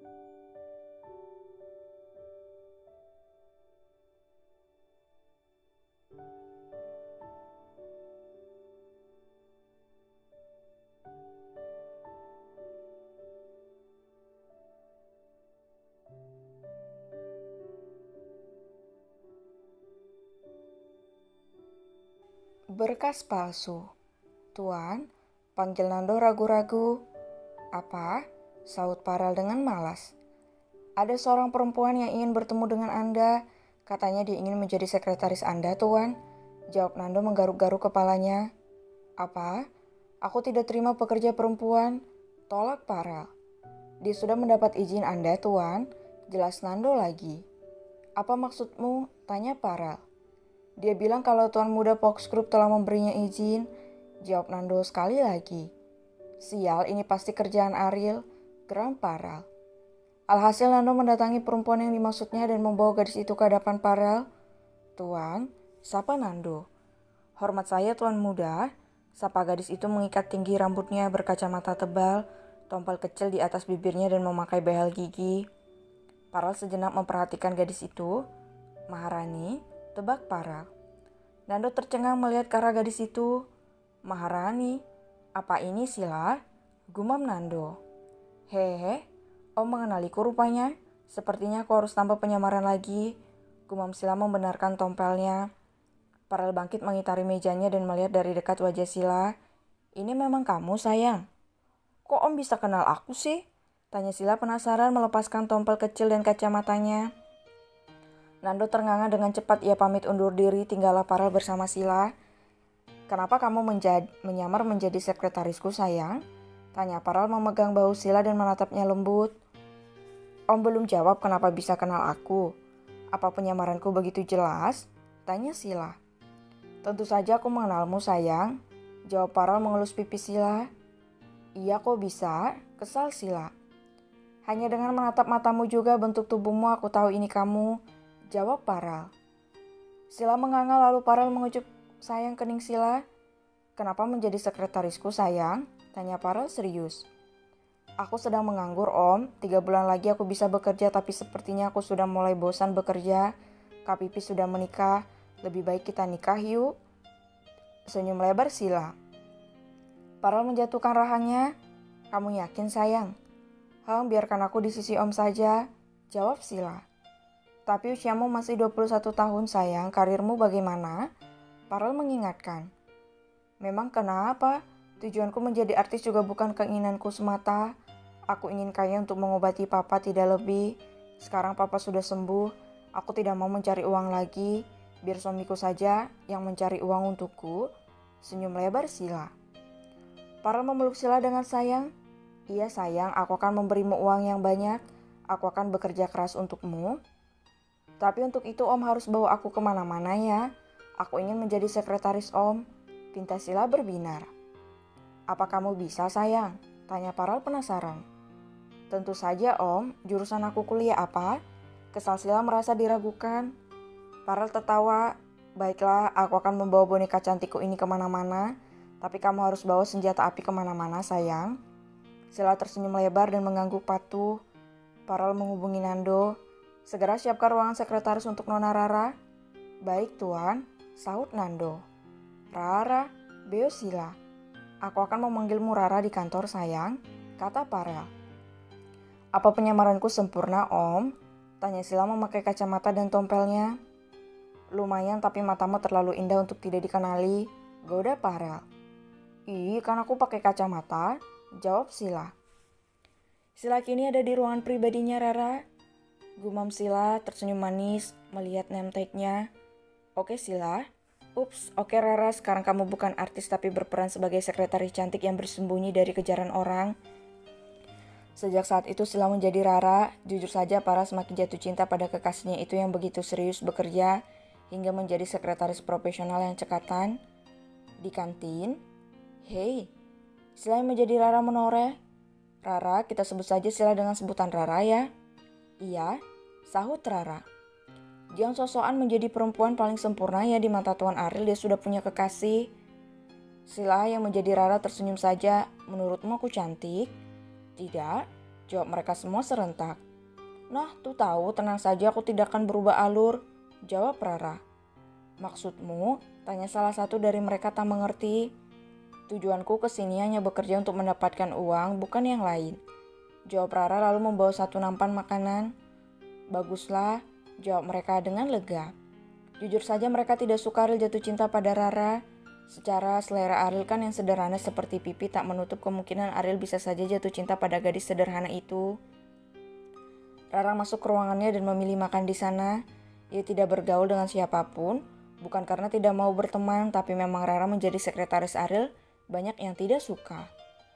Berkas palsu. Tuan, panggil Nando ragu-ragu. Apa? Saut Parel dengan malas. Ada seorang perempuan yang ingin bertemu dengan Anda. Katanya dia ingin menjadi sekretaris Anda, Tuan. Jawab Nando menggaruk-garuk kepalanya. Apa? Aku tidak terima pekerja perempuan. Tolak Parel. Dia sudah mendapat izin Anda, Tuan. Jelas Nando lagi. Apa maksudmu? Tanya Parel. Dia bilang kalau Tuan Muda Fox Group telah memberinya izin. Jawab Nando sekali lagi. Sial, ini pasti kerjaan Ariel. Geram Parel. Alhasil Nando mendatangi perempuan yang dimaksudnya dan membawa gadis itu ke hadapan Parel. Tuan, sapa Nando. Hormat saya Tuan Muda. Sapa gadis itu mengikat tinggi rambutnya berkacamata tebal, tompel kecil di atas bibirnya dan memakai behel gigi. Parel sejenak memperhatikan gadis itu. Maharani, tebak Parel. Nando tercengang melihat ke arah gadis itu. Maharani, apa ini Sila? Gumam Nando. Hehe, Om mengenaliku rupanya. Sepertinya aku harus tambah penyamaran lagi. Gumam Sila membenarkan tompelnya. Parel bangkit mengitari mejanya dan melihat dari dekat wajah Sila. Ini memang kamu sayang? Kok Om bisa kenal aku sih? Tanya Sila penasaran melepaskan tompel kecil dan kacamatanya. Nando ternganga dengan cepat ia pamit undur diri tinggallah Parel bersama Sila. Kenapa kamu menyamar menjadi sekretarisku sayang? Tanya Parel memegang bahu Sila dan menatapnya lembut. Om belum jawab kenapa bisa kenal aku. Apa penyamaranku begitu jelas? Tanya Sila. Tentu saja aku mengenalmu sayang. Jawab Parel mengelus pipi Sila. Iya kok bisa? Kesal Sila. Hanya dengan menatap matamu juga bentuk tubuhmu aku tahu ini kamu. Jawab Parel. Sila menganga lalu Parel mengucup sayang kening Sila. Kenapa menjadi sekretarisku sayang? Tanya Parel serius. Aku sedang menganggur Om. 3 bulan lagi aku bisa bekerja tapi sepertinya aku sudah mulai bosan bekerja. Kak Pipi sudah menikah. Lebih baik kita nikah yuk. Senyum lebar Sila. Parel menjatuhkan rahangnya. Kamu yakin sayang? Biarkan aku di sisi Om saja. Jawab Sila. Tapi usiamu masih 21 tahun sayang. Karirmu bagaimana? Parel mengingatkan. Memang kenapa? Tujuanku menjadi artis juga bukan keinginanku semata. Aku ingin kaya untuk mengobati papa tidak lebih. Sekarang papa sudah sembuh. Aku tidak mau mencari uang lagi. Biar suamiku saja yang mencari uang untukku. Senyum lebar Sila. Parel memeluk Sila dengan sayang. Iya sayang, aku akan memberimu uang yang banyak. Aku akan bekerja keras untukmu. Tapi untuk itu Om harus bawa aku kemana-mana ya. Aku ingin menjadi sekretaris Om. Pinta Sila berbinar. Apa kamu bisa sayang? Tanya Parel penasaran. Tentu saja Om, jurusan aku kuliah apa? Kesal Sila merasa diragukan. Parel tertawa. Baiklah, aku akan membawa boneka cantikku ini kemana-mana. Tapi kamu harus bawa senjata api kemana-mana sayang. Sila tersenyum lebar dan mengangguk patuh. Parel menghubungi Nando. Segera siapkan ruangan sekretaris untuk Nona Rara. Baik Tuan, sahut Nando. Rara, beo Sila. Aku akan memanggilmu Rara di kantor sayang, kata Parel. Apa penyamaranku sempurna Om? Tanya Sila memakai kacamata dan tompelnya. Lumayan tapi matamu terlalu indah untuk tidak dikenali, goda Parel. Ih, kan aku pakai kacamata, jawab Sila. Sila kini ada di ruangan pribadinya Rara. Gumam Sila tersenyum manis melihat name tag-nya. Oke Sila. Ups, oke Rara, sekarang kamu bukan artis tapi berperan sebagai sekretaris cantik yang bersembunyi dari kejaran orang. Sejak saat itu Sila menjadi Rara. Jujur saja Parel semakin jatuh cinta pada kekasihnya itu yang begitu serius bekerja hingga menjadi sekretaris profesional yang cekatan. Di kantin, hei, Sila yang menjadi Rara menoreh. Rara, kita sebut saja Sila dengan sebutan Rara ya. Iya, sahut Rara. Jangan sosokan menjadi perempuan paling sempurna ya di mata Tuan Ariel, dia sudah punya kekasih. Sila yang menjadi Rara tersenyum saja. Menurutmu aku cantik? Tidak. Jawab mereka semua serentak. Nah, tuh tahu, tenang saja, aku tidak akan berubah alur, jawab Rara. Maksudmu? Tanya salah satu dari mereka tak mengerti. Tujuanku ke sini hanya bekerja untuk mendapatkan uang, bukan yang lain. Jawab Rara lalu membawa satu nampan makanan. Baguslah, jawab mereka dengan lega. Jujur saja mereka tidak suka Ariel jatuh cinta pada Rara. Secara selera Ariel kan yang sederhana seperti pipi tak menutup kemungkinan Ariel bisa saja jatuh cinta pada gadis sederhana itu. Rara masuk ke ruangannya dan memilih makan di sana. Ia tidak bergaul dengan siapapun, bukan karena tidak mau berteman, tapi memang Rara menjadi sekretaris Ariel, banyak yang tidak suka.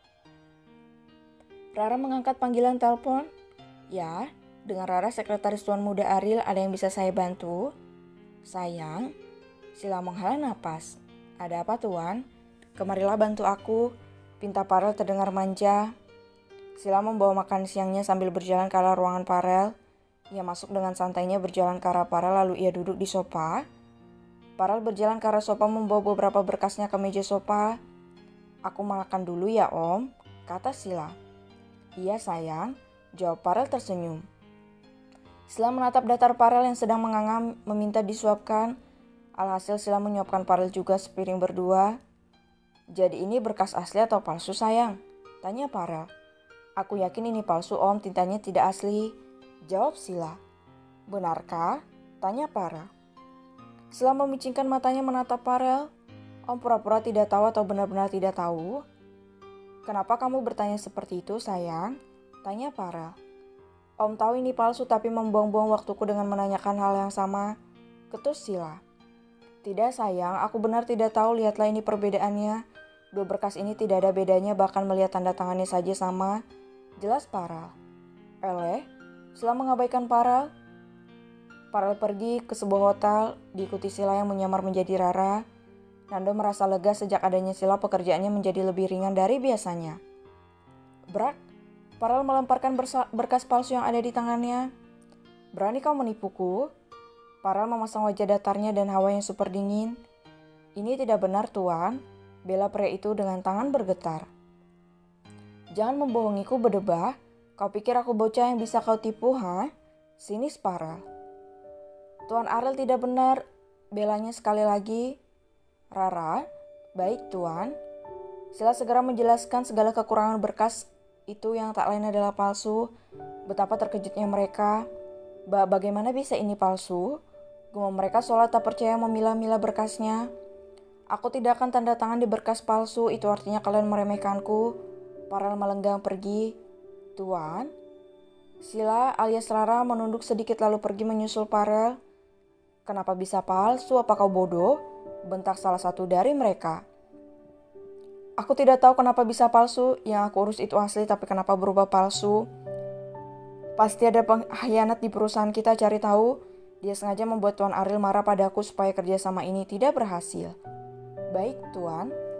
Rara mengangkat panggilan telepon. Ya, dengan Rara sekretaris tuan muda Ariel, ada yang bisa saya bantu? Sayang, Sila menghela napas. Ada apa tuan? Kemarilah bantu aku, pinta Parel terdengar manja. Sila membawa makan siangnya sambil berjalan ke arah ruangan Parel. Ia masuk dengan santainya berjalan ke arah Parel lalu ia duduk di sofa. Parel berjalan ke arah sofa membawa beberapa berkasnya ke meja sofa. Aku makan dulu ya om, kata Sila. Iya sayang, jawab Parel tersenyum. Sila menatap datar Parel yang sedang menganga meminta disuapkan. Alhasil Sila menyuapkan Parel juga sepiring berdua. Jadi ini berkas asli atau palsu sayang? Tanya Parel. Aku yakin ini palsu om, tintanya tidak asli, jawab Sila. Benarkah? Tanya Parel. Sila memicingkan matanya menatap Parel. Om pura-pura tidak tahu atau benar-benar tidak tahu? Kenapa kamu bertanya seperti itu sayang? Tanya Parel. Om tahu ini palsu tapi membuang-buang waktuku dengan menanyakan hal yang sama, ketus Sila. Tidak sayang, aku benar tidak tahu, lihatlah ini perbedaannya. Dua berkas ini tidak ada bedanya, bahkan melihat tanda tangannya saja sama. Jelas Parel. Eleh, Sila mengabaikan Parel. Parel pergi ke sebuah hotel, diikuti Sila yang menyamar menjadi Rara. Nando merasa lega sejak adanya Sila, pekerjaannya menjadi lebih ringan dari biasanya. Brak, Parel melemparkan berkas palsu yang ada di tangannya. Berani kau menipuku? Parel memasang wajah datarnya dan hawa yang super dingin. Ini tidak benar tuan, bela pria itu dengan tangan bergetar. Jangan membohongiku berdebah, kau pikir aku bocah yang bisa kau tipu, ha? Sinis Parel. Tuan Ariel tidak benar, belanya sekali lagi. Rara, baik tuan. Sila segera menjelaskan segala kekurangan berkas itu yang tak lain adalah palsu. Betapa terkejutnya mereka. Bagaimana bisa ini palsu? Gumam mereka seolah tak percaya memilah-milah berkasnya. Aku tidak akan tanda tangan di berkas palsu, itu artinya kalian meremehkanku. Parel melenggang pergi. Tuan? Sila alias Rara menunduk sedikit lalu pergi menyusul Parel. Kenapa bisa palsu? Apa kau bodoh? Bentak salah satu dari mereka. Aku tidak tahu kenapa bisa palsu, yang aku urus itu asli tapi kenapa berubah palsu. Pasti ada pengkhianat di perusahaan kita, cari tahu. Dia sengaja membuat Tuan Ariel marah padaku supaya kerjasama ini tidak berhasil. Baik, Tuan.